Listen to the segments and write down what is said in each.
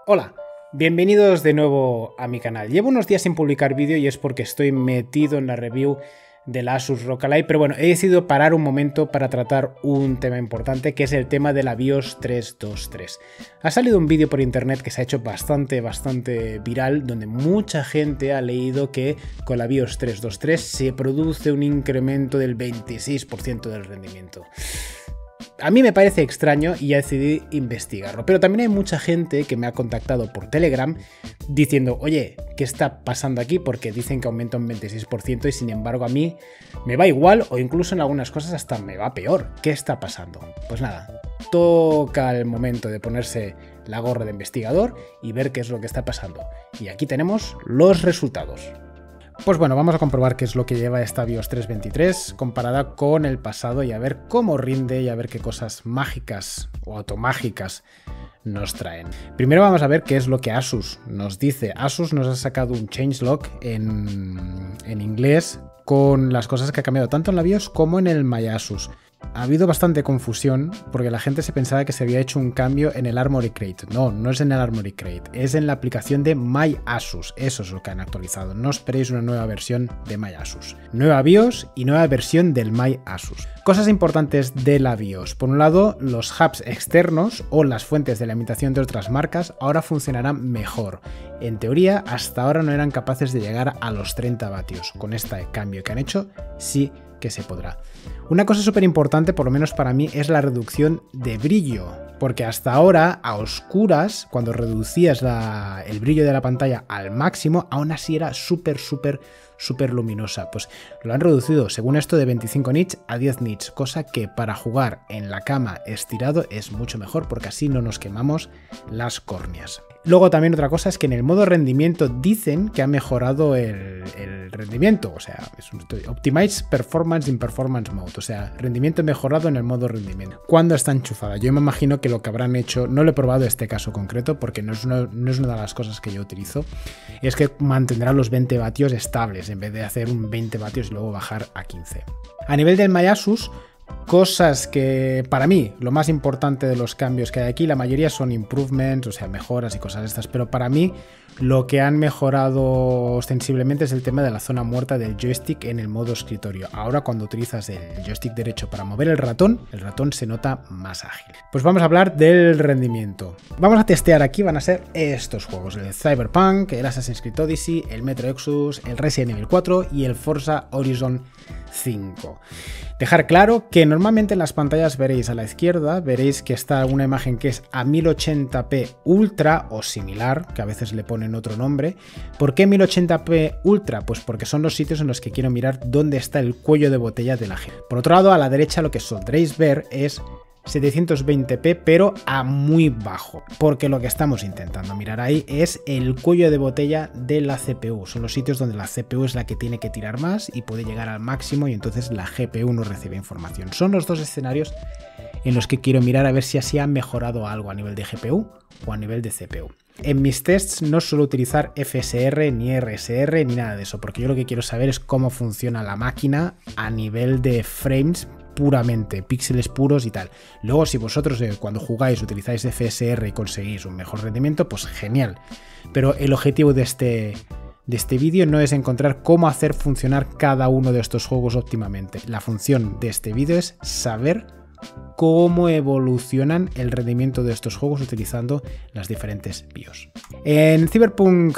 Hola, bienvenidos de nuevo a mi canal. Llevo unos días sin publicar vídeo y es porque estoy metido en la review del Asus ROG Ally, pero bueno, he decidido parar un momento para tratar un tema importante, que es el tema de la BIOS 323. Ha salido un vídeo por internet que se ha hecho bastante viral, donde mucha gente ha leído que con la BIOS 323 se produce un incremento del 26% del rendimiento. A mí me parece extraño y ya decidí investigarlo, pero también hay mucha gente que me ha contactado por Telegram diciendo, oye, ¿qué está pasando aquí? Porque dicen que aumenta un 26% y sin embargo a mí me va igual o incluso en algunas cosas hasta me va peor. ¿Qué está pasando? Pues nada, toca el momento de ponerse la gorra de investigador y ver qué es lo que está pasando. Y aquí tenemos los resultados. Pues bueno, vamos a comprobar qué es lo que lleva esta BIOS 323 comparada con el pasado y a ver cómo rinde y a ver qué cosas mágicas o automágicas nos traen. Primero vamos a ver qué es lo que Asus nos dice. Asus nos ha sacado un changelog en inglés con las cosas que ha cambiado tanto en la BIOS como en el MyAsus. Ha habido bastante confusión porque la gente se pensaba que se había hecho un cambio en el Armoury Crate. No, no es en el Armoury Crate, es en la aplicación de MyAsus. Eso es lo que han actualizado. No esperéis una nueva versión de MyAsus. Nueva BIOS y nueva versión del MyAsus. Cosas importantes de la BIOS. Por un lado, los hubs externos o las fuentes de alimentación de otras marcas ahora funcionarán mejor. En teoría, hasta ahora no eran capaces de llegar a los 30 vatios. Con este cambio que han hecho, sí que se podrá. Una cosa súper importante, por lo menos para mí, es la reducción de brillo, porque hasta ahora, a oscuras, cuando reducías el brillo de la pantalla al máximo, aún así era súper luminosa. Pues lo han reducido, según esto, de 25 nits a 10 nits, cosa que para jugar en la cama estirado es mucho mejor, porque así no nos quemamos las córneas. Luego también otra cosa es que en el modo rendimiento dicen que ha mejorado el rendimiento, o sea, es un Optimize Performance in Performance Mode, o sea, rendimiento mejorado en el modo rendimiento. ¿Cuándo está enchufada? Yo me imagino que lo que habrán hecho, no lo he probado este caso concreto porque no es una de las cosas que yo utilizo, es que mantendrá los 20 vatios estables en vez de hacer un 20 vatios y luego bajar a 15. A nivel del MyAsus, cosas que para mí lo más importante de los cambios que hay aquí, la mayoría son improvements, o sea, mejoras y cosas estas, pero para mí lo que han mejorado ostensiblemente es el tema de la zona muerta del joystick en el modo escritorio. Ahora cuando utilizas el joystick derecho para mover el ratón se nota más ágil. Pues vamos a hablar del rendimiento. Vamos a testear aquí, van a ser estos juegos, el Cyberpunk, el Assassin's Creed Odyssey, el Metro Exodus, el Resident Evil 4 y el Forza Horizon 5. Dejar claro que normalmente en las pantallas veréis a la izquierda, veréis que está una imagen que es a 1080p Ultra o similar, que a veces le ponen otro nombre. ¿Por qué 1080p Ultra? Pues porque son los sitios en los que quiero mirar dónde está el cuello de botella de la gente. Por otro lado, a la derecha lo que podréis ver es 720p pero a muy bajo, porque lo que estamos intentando mirar ahí es el cuello de botella de la CPU. Son los sitios donde la CPU es la que tiene que tirar más y puede llegar al máximo y entonces la GPU no recibe información. Son los dos escenarios en los que quiero mirar a ver si así ha mejorado algo a nivel de GPU o a nivel de CPU. En mis tests no suelo utilizar FSR ni RSR ni nada de eso, porque yo lo que quiero saber es cómo funciona la máquina a nivel de frames puramente, píxeles puros y tal. Luego, si vosotros cuando jugáis utilizáis FSR y conseguís un mejor rendimiento, pues genial. Pero el objetivo de este vídeo no es encontrar cómo hacer funcionar cada uno de estos juegos óptimamente. La función de este vídeo es saber cómo evolucionan el rendimiento de estos juegos utilizando las diferentes BIOS. En Cyberpunk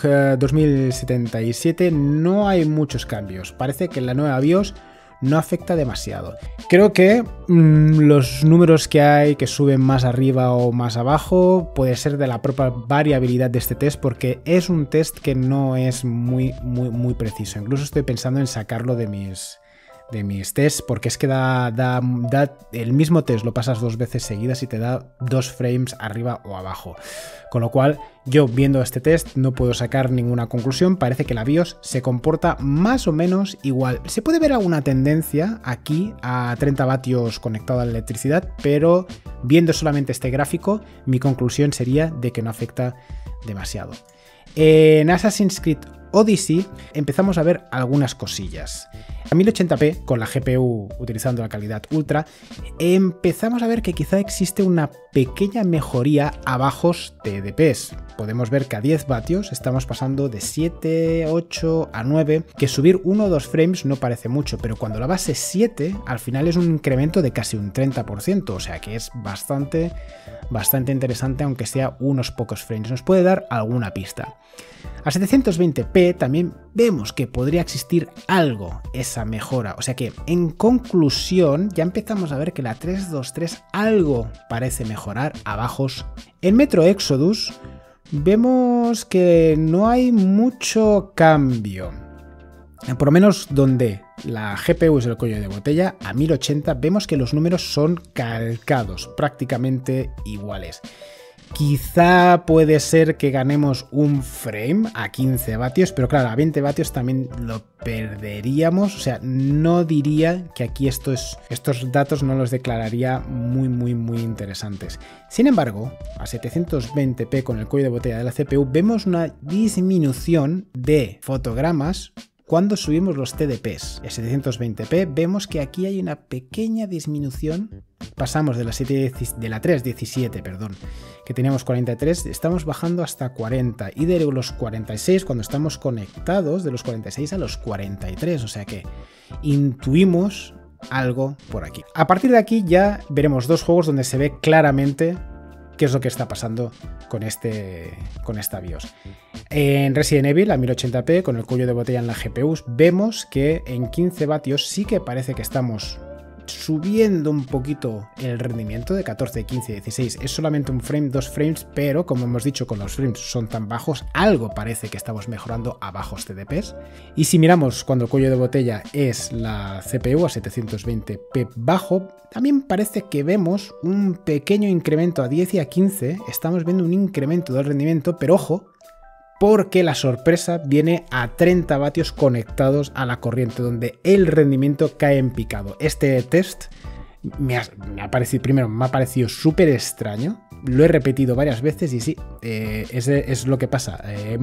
2077 no hay muchos cambios. Parece que la nueva BIOS no afecta demasiado. Creo que los números que hay que suben más arriba o más abajo puede ser de la propia variabilidad de este test, porque es un test que no es muy preciso. Incluso estoy pensando en sacarlo de mis tests, porque es que da el mismo test lo pasas dos veces seguidas y te da 2 frames arriba o abajo, con lo cual yo viendo este test no puedo sacar ninguna conclusión. Parece que la BIOS se comporta más o menos igual. Se puede ver alguna tendencia aquí a 30 vatios conectado a la electricidad, pero viendo solamente este gráfico mi conclusión sería de que no afecta demasiado. En Assassin's Creed Odyssey empezamos a ver algunas cosillas. A 1080p, con la GPU utilizando la calidad ultra, empezamos a ver que quizá existe una pequeña mejoría a bajos TDPs. Podemos ver que a 10 vatios estamos pasando de 7, 8 a 9, que subir 1 o 2 frames no parece mucho, pero cuando la base es 7, al final es un incremento de casi un 30%, o sea que es bastante interesante, aunque sea unos pocos frames. Nos puede dar alguna pista. A 720p también vemos que podría existir algo, esa mejora. O sea que, en conclusión, ya empezamos a ver que la 323 algo parece mejorar a bajos. En Metro Exodus vemos que no hay mucho cambio. Por lo menos donde la GPU es el cuello de botella, a 1080 vemos que los números son calcados, prácticamente iguales. Quizá puede ser que ganemos un frame a 15 vatios, pero claro, a 20 vatios también lo perderíamos. O sea, no diría que aquí estos datos no los declararía muy interesantes. Sin embargo, a 720p con el cuello de botella de la CPU vemos una disminución de fotogramas cuando subimos los TDPs. A 720p vemos que aquí hay una pequeña disminución. Pasamos de la 317, que teníamos 43, estamos bajando hasta 40, y de los 46 cuando estamos conectados, de los 46 a los 43, o sea que intuimos algo por aquí. A partir de aquí ya veremos dos juegos donde se ve claramente qué es lo que está pasando con esta BIOS. En Resident Evil a 1080p con el cuello de botella en la GPU vemos que en 15 vatios sí que parece que estamos subiendo un poquito el rendimiento de 14, 15, 16. Es solamente un frame, 2 frames, pero como hemos dicho, con los frames son tan bajos, algo parece que estamos mejorando a bajos TDPs. Y si miramos cuando el cuello de botella es la CPU a 720p bajo, también parece que vemos un pequeño incremento a 10 y a 15. Estamos viendo un incremento del rendimiento, pero ojo, porque la sorpresa viene a 30 vatios conectados a la corriente, donde el rendimiento cae en picado. Este test me ha parecido súper extraño, lo he repetido varias veces y sí, es lo que pasa,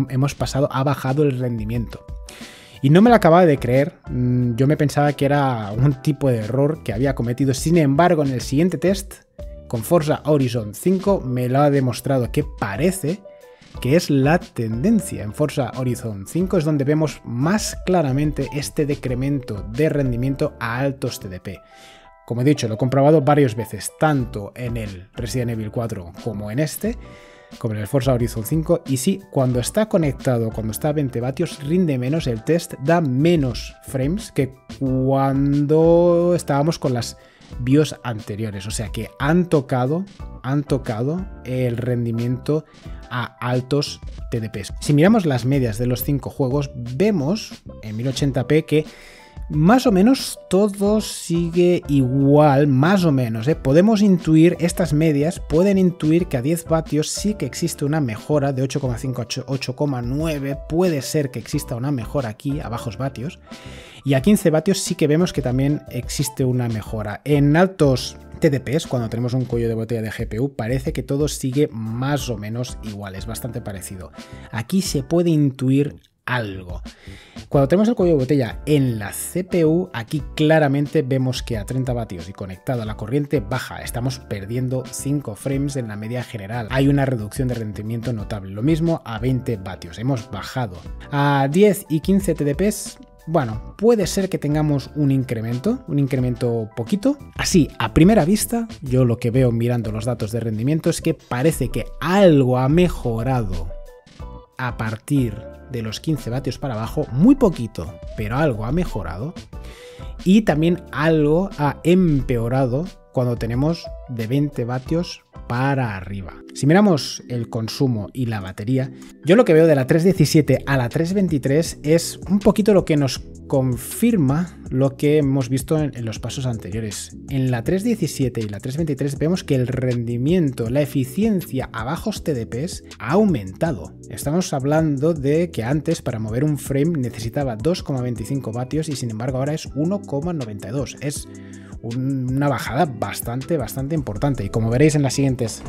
ha bajado el rendimiento. Y no me lo acababa de creer, yo me pensaba que era un tipo de error que había cometido. Sin embargo, en el siguiente test, con Forza Horizon 5, me lo ha demostrado que parece que es la tendencia. En Forza Horizon 5 es donde vemos más claramente este decremento de rendimiento a altos TDP. Como he dicho, lo he comprobado varias veces, tanto en el Resident Evil 4 como en como en el Forza Horizon 5, y sí, cuando está conectado, cuando está a 20 vatios, rinde menos, el test da menos frames que cuando estábamos con las BIOS anteriores, o sea que han tocado el rendimiento a altos TDPs. Si miramos las medias de los 5 juegos, vemos en 1080p que más o menos todo sigue igual, más o menos, Podemos intuir, estas medias pueden intuir que a 10 vatios sí que existe una mejora de 8,5 a 8,9, puede ser que exista una mejora aquí a bajos vatios, y a 15 vatios sí que vemos que también existe una mejora. En altos TDPs, cuando tenemos un cuello de botella de GPU, parece que todo sigue más o menos igual, es bastante parecido. Aquí se puede intuir algo. Cuando tenemos el cuello de botella en la CPU, aquí claramente vemos que a 30 vatios y conectado a la corriente baja, estamos perdiendo 5 frames en la media general. Hay una reducción de rendimiento notable. Lo mismo a 20 vatios, hemos bajado. A 10 y 15 TDPs, bueno, puede ser que tengamos un incremento poquito. Así, a primera vista, yo lo que veo mirando los datos de rendimiento es que parece que algo ha mejorado a partir de los 15 vatios para abajo, muy poquito, pero algo ha mejorado, y también algo ha empeorado cuando tenemos de 20 vatios para arriba. Si miramos el consumo y la batería, yo lo que veo de la 317 a la 323 es un poquito lo que nos confirma lo que hemos visto en los pasos anteriores. En la 317 y la 323 vemos que el rendimiento, la eficiencia a bajos TDPs ha aumentado. Estamos hablando de que antes para mover un frame necesitaba 2,25 vatios y sin embargo ahora es 1,92. Es una bajada bastante importante, y como veréis en las siguientes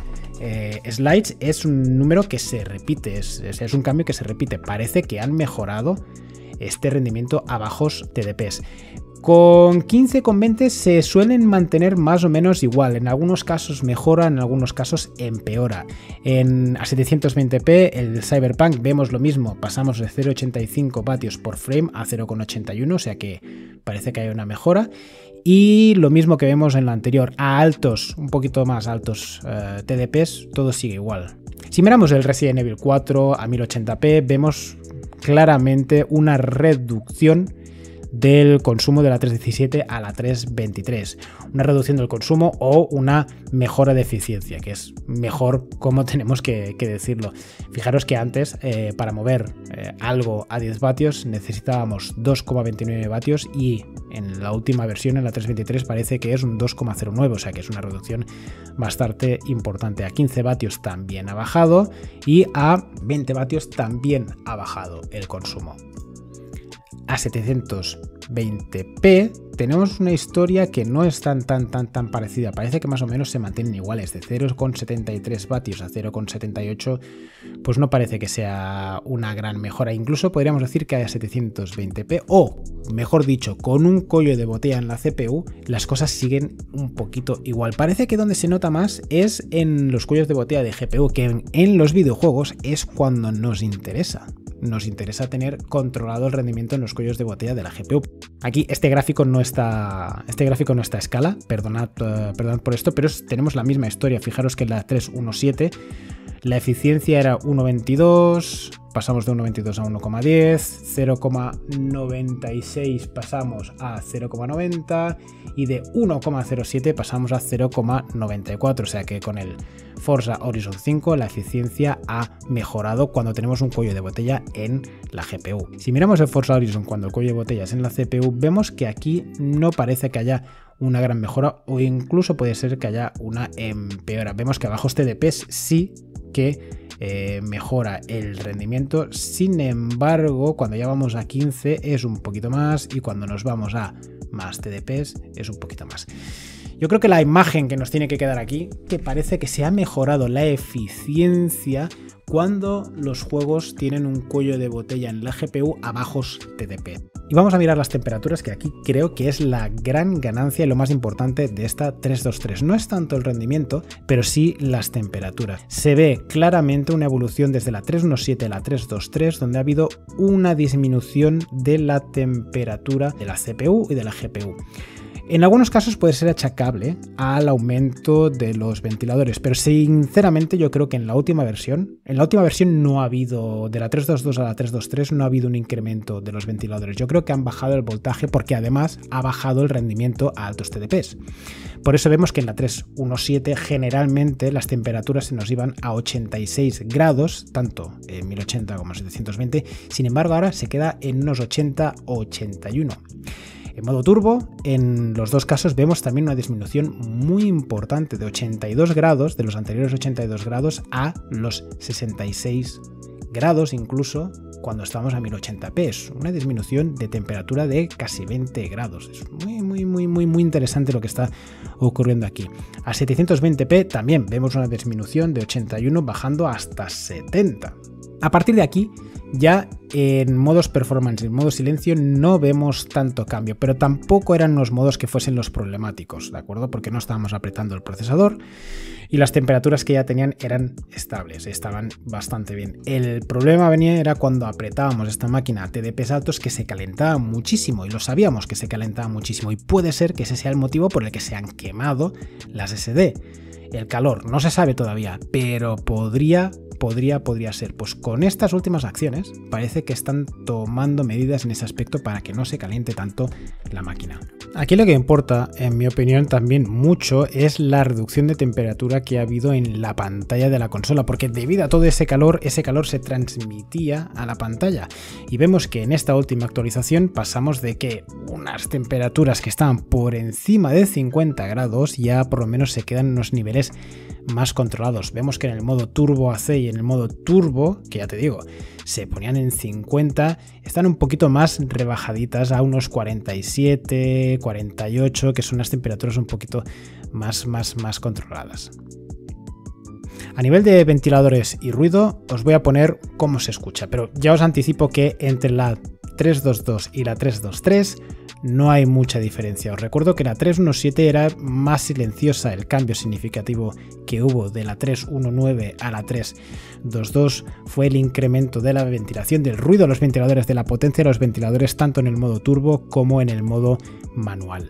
slides es un número que se repite, es un cambio que se repite. Parece que han mejorado este rendimiento a bajos TDPs. Con 15, con 20 se suelen mantener más o menos igual. En algunos casos mejora, en algunos casos empeora. A 720p el Cyberpunk vemos lo mismo. Pasamos de 0,85 vatios por frame a 0,81, o sea que parece que hay una mejora. Y lo mismo que vemos en la anterior, a altos, un poquito más altos TDPs, todo sigue igual. Si miramos el Resident Evil 4 a 1080p, vemos claramente una reducción del consumo de la 317 a la 323. Una reducción del consumo o una mejora de eficiencia, que es mejor como tenemos que decirlo. Fijaros que antes para mover algo a 10 vatios necesitábamos 2,29 vatios y en la última versión, en la 323, parece que es un 2,09, o sea que es una reducción bastante importante. A 15 vatios también ha bajado y a 20 vatios también ha bajado el consumo. A 720p tenemos una historia que no es tan parecida. Parece que más o menos se mantienen iguales. De 0,73 vatios a 0,78 pues no parece que sea una gran mejora. Incluso podríamos decir que a 720p, o mejor dicho, con un cuello de botella en la CPU, las cosas siguen un poquito igual. Parece que donde se nota más es en los cuellos de botella de GPU, que en los videojuegos es cuando nos interesa. Nos interesa tener controlado el rendimiento en los cuellos de botella de la GPU. Aquí este gráfico no está a escala, perdonad por esto, pero tenemos la misma historia. Fijaros que en la 317 la eficiencia era 1,22, pasamos de 1,22 a 1,10, 0,96 pasamos a 0,90 y de 1,07 pasamos a 0,94, o sea que con el Forza Horizon 5 la eficiencia ha mejorado cuando tenemos un cuello de botella en la GPU. Si miramos el Forza Horizon cuando el cuello de botella es en la CPU, vemos que aquí no parece que haya una gran mejora o incluso puede ser que haya una empeora. Vemos que a bajos TDPs sí que mejora el rendimiento, sin embargo cuando ya vamos a 15 es un poquito más y cuando nos vamos a más TDPs es un poquito más. Yo creo que la imagen que nos tiene que quedar aquí, que parece que se ha mejorado la eficiencia cuando los juegos tienen un cuello de botella en la GPU a bajos TDP. Y vamos a mirar las temperaturas, que aquí creo que es la gran ganancia y lo más importante de esta 323. No es tanto el rendimiento, pero sí las temperaturas. Se ve claramente una evolución desde la 317 a la 323, donde ha habido una disminución de la temperatura de la CPU y de la GPU. En algunos casos puede ser achacable al aumento de los ventiladores, pero sinceramente yo creo que en la última versión no ha habido, de la 322 a la 323 no ha habido un incremento de los ventiladores. Yo creo que han bajado el voltaje porque además ha bajado el rendimiento a altos TDPs. Por eso vemos que en la 317 generalmente las temperaturas se nos iban a 86 grados, tanto en 1080 como en 720, sin embargo ahora se queda en unos 80 o 81. En modo turbo, en los dos casos vemos también una disminución muy importante de 82 grados, de los anteriores 82 grados a los 66 grados incluso cuando estamos a 1080p. Es una disminución de temperatura de casi 20 grados. Es muy interesante lo que está ocurriendo aquí. A 720p también vemos una disminución de 81 bajando hasta 70. A partir de aquí, ya en modos performance y en modo silencio no vemos tanto cambio, pero tampoco eran los modos que fuesen los problemáticos, ¿de acuerdo? Porque no estábamos apretando el procesador y las temperaturas que ya tenían eran estables, estaban bastante bien. El problema era cuando apretábamos esta máquina a TDPs altos, que se calentaba muchísimo, y lo sabíamos que se calentaba muchísimo, y puede ser que ese sea el motivo por el que se han quemado las SD. El calor no se sabe todavía, pero podría ser. Pues con estas últimas acciones parece que están tomando medidas en ese aspecto para que no se caliente tanto la máquina. Aquí lo que importa, en mi opinión, también mucho es la reducción de temperatura que ha habido en la pantalla de la consola, porque debido a todo ese calor se transmitía a la pantalla, y vemos que en esta última actualización pasamos de que unas temperaturas que estaban por encima de 50 grados ya por lo menos se quedan en unos niveles más controlados. Vemos que en el modo turbo AC y en el modo turbo, que ya te digo, se ponían en 50, están un poquito más rebajaditas a unos 47, 48, que son unas temperaturas un poquito más controladas. A nivel de ventiladores y ruido, os voy a poner cómo se escucha, pero ya os anticipo que entre la 322 y la 323 no hay mucha diferencia. Os recuerdo que la 317 era más silenciosa. El cambio significativo que hubo de la 319 a la 322 fue el incremento de la ventilación, del ruido de los ventiladores, de la potencia de los ventiladores, tanto en el modo turbo como en el modo manual.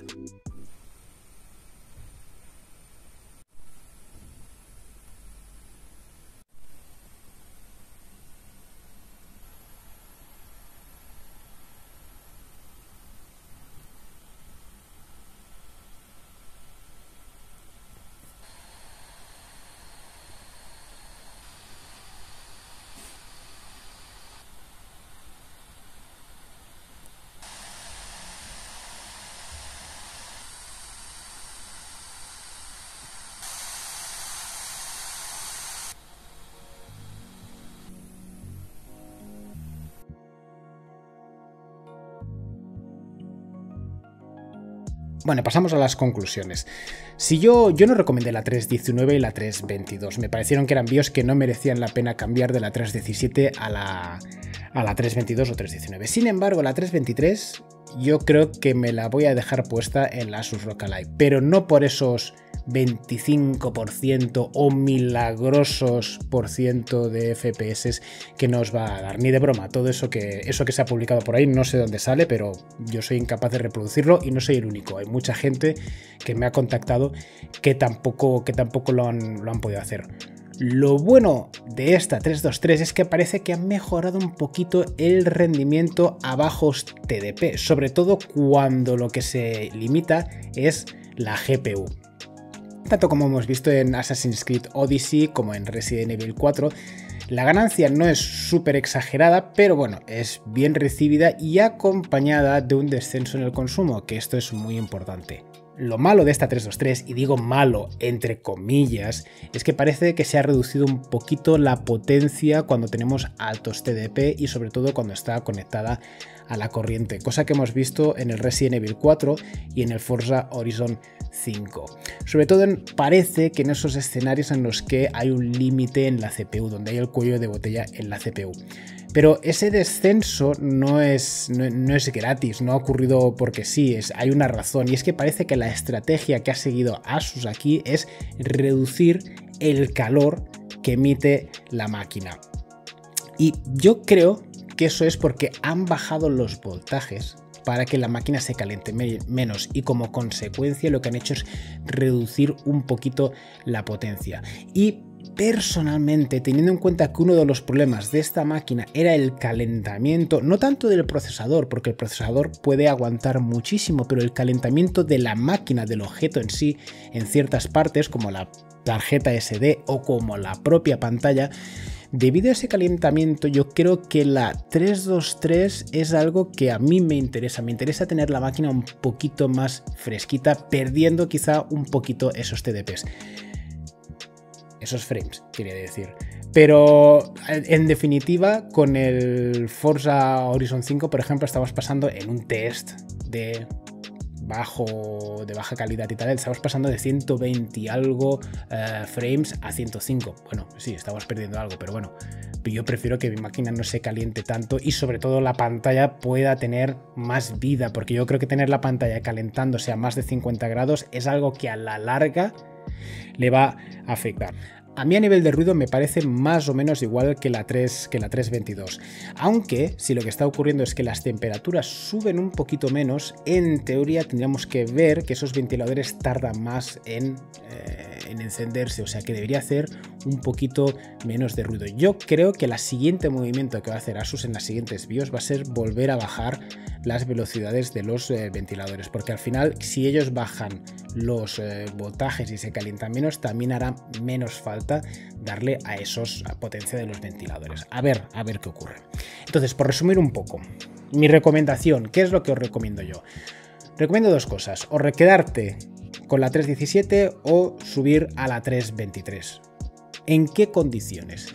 Bueno, pasamos a las conclusiones. Si yo no recomendé la 319 y la 322, me parecieron que eran BIOS que no merecían la pena cambiar de la 317 a la 322 o 319. Sin embargo, la 323 yo creo que me la voy a dejar puesta en la Asus ROG Ally, pero no por esos 25% o milagrosos por ciento de FPS que nos va a dar, ni de broma. Todo eso que se ha publicado por ahí no sé dónde sale, pero yo soy incapaz de reproducirlo y no soy el único. Hay mucha gente que me ha contactado que tampoco lo han podido hacer. Lo bueno de esta 323 es que parece que han mejorado un poquito el rendimiento a bajos TDP, sobre todo cuando lo que se limita es la GPU. Tanto como hemos visto en Assassin's Creed Odyssey como en Resident Evil 4, la ganancia no es súper exagerada, pero bueno, es bien recibida y acompañada de un descenso en el consumo, que esto es muy importante. Lo malo de esta 323, y digo malo entre comillas, es que parece que se ha reducido un poquito la potencia cuando tenemos altos TDP y sobre todo cuando está conectada a la corriente, cosa que hemos visto en el Resident Evil 4 y en el Forza Horizon 5. Sobre todo parece que en esos escenarios en los que hay un límite en la CPU, donde hay el cuello de botella en la CPU. Pero ese descenso no es gratis, no ha ocurrido porque sí, hay una razón, y es que parece que la estrategia que ha seguido Asus aquí es reducir el calor que emite la máquina. Y yo creo que eso es porque han bajado los voltajes para que la máquina se caliente menos, y como consecuencia lo que han hecho es reducir un poquito la potencia. Y personalmente, teniendo en cuenta que uno de los problemas de esta máquina era el calentamiento, no tanto del procesador, porque el procesador puede aguantar muchísimo, pero el calentamiento de la máquina, del objeto en sí, en ciertas partes, como la tarjeta SD o como la propia pantalla, debido a ese calentamiento, yo creo que la 323 es algo que a mí me interesa. Me interesa tener la máquina un poquito más fresquita, perdiendo quizá un poquito esos TDPs. Esos frames, quería decir. Pero en definitiva, con el Forza Horizon 5, por ejemplo, estamos pasando en un test de baja calidad y tal, estamos pasando de 120 y algo frames a 105. Bueno, sí, estamos perdiendo algo, pero bueno, yo prefiero que mi máquina no se caliente tanto y sobre todo la pantalla pueda tener más vida, porque yo creo que tener la pantalla calentándose a más de 50 grados es algo que a la larga le va a afectar. A mí a nivel de ruido me parece más o menos igual que la 322, aunque si lo que está ocurriendo es que las temperaturas suben un poquito menos, en teoría tendríamos que ver que esos ventiladores tardan más en encenderse, o sea que debería hacer un poquito menos de ruido. Yo creo que el siguiente movimiento que va a hacer Asus en las siguientes BIOS va a ser volver a bajar las velocidades de los ventiladores, porque al final si ellos bajan los voltajes y se calientan menos, también hará menos falta darle a esos potencia de los ventiladores. A ver qué ocurre. Entonces, por resumir un poco, mi recomendación, ¿qué es lo que os recomiendo yo? Recomiendo dos cosas: o quedarte con la 317 o subir a la 323. ¿En qué condiciones?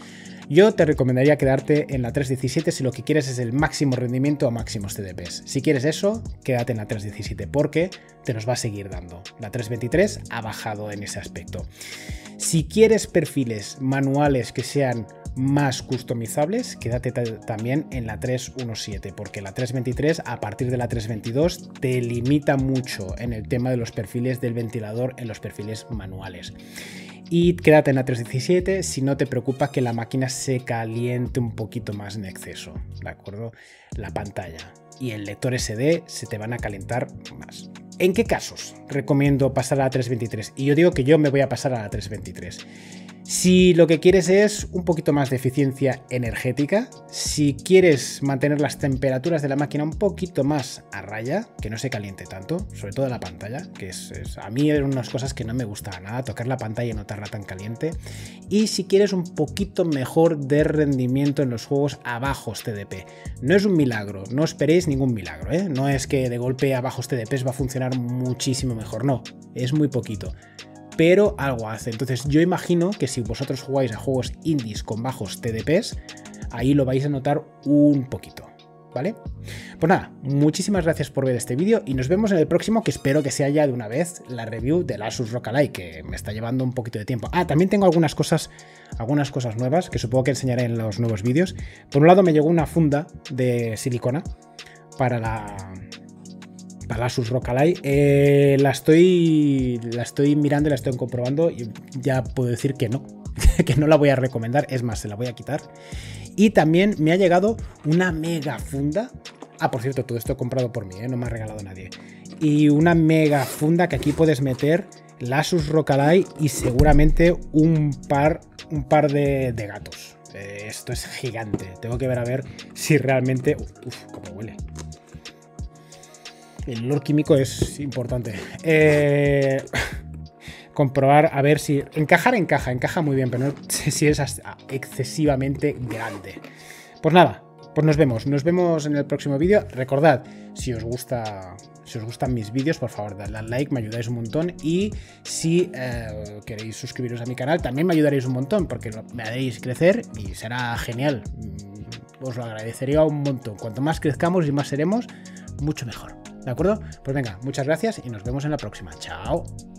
Yo te recomendaría quedarte en la 317 si lo que quieres es el máximo rendimiento a máximos TDPs. Si quieres eso, quédate en la 317 porque te nos va a seguir dando. La 323 ha bajado en ese aspecto. Si quieres perfiles manuales que sean más customizables, quédate también en la 317 porque la 323 a partir de la 322 te limita mucho en el tema de los perfiles del ventilador en los perfiles manuales. Y quédate en la 317 si no te preocupa que la máquina se caliente un poquito más en exceso, ¿de acuerdo? La pantalla y el lector SD se te van a calentar más. ¿En qué casos recomiendo pasar a la 323? Y yo digo que yo me voy a pasar a la 323. Si lo que quieres es un poquito más de eficiencia energética, si quieres mantener las temperaturas de la máquina un poquito más a raya, que no se caliente tanto, sobre todo la pantalla, que a mí eran unas cosas que no me gustaba nada, tocar la pantalla y notarla tan caliente. Y si quieres un poquito mejor de rendimiento en los juegos a bajos TDP. No es un milagro, no esperéis ningún milagro, ¿eh? No es que de golpe a bajos TDP va a funcionar muchísimo mejor, no, es muy poquito. Pero algo hace. Entonces yo imagino que si vosotros jugáis a juegos indies con bajos TDPs, ahí lo vais a notar un poquito, ¿vale? Pues nada, muchísimas gracias por ver este vídeo y nos vemos en el próximo, que espero que sea ya de una vez la review del Asus ROG Ally, que me está llevando un poquito de tiempo. Ah, también tengo algunas cosas nuevas que supongo que enseñaré en los nuevos vídeos. Por un lado me llegó una funda de silicona para la Asus ROG Ally. La estoy mirando y la estoy comprobando y ya puedo decir que no, que no la voy a recomendar, es más, se la voy a quitar. Y también me ha llegado una mega funda. Ah, por cierto, todo esto comprado por mí, no me ha regalado nadie. Y una mega funda que aquí puedes meter la Asus ROG Ally y seguramente un par de gatos. Esto es gigante. Tengo que ver a ver si realmente... Uf, cómo huele. El olor químico es importante. Comprobar a ver si... encaja muy bien, pero no sé si es excesivamente grande. Pues nada, pues nos vemos en el próximo vídeo. Recordad, si os gustan mis vídeos, por favor, dadle al like, me ayudáis un montón. Y si queréis suscribiros a mi canal, también me ayudaréis un montón, porque me haréis crecer y será genial. Os lo agradecería un montón. Cuanto más crezcamos y más seremos, mucho mejor. ¿De acuerdo? Pues venga, muchas gracias y nos vemos en la próxima. Chao.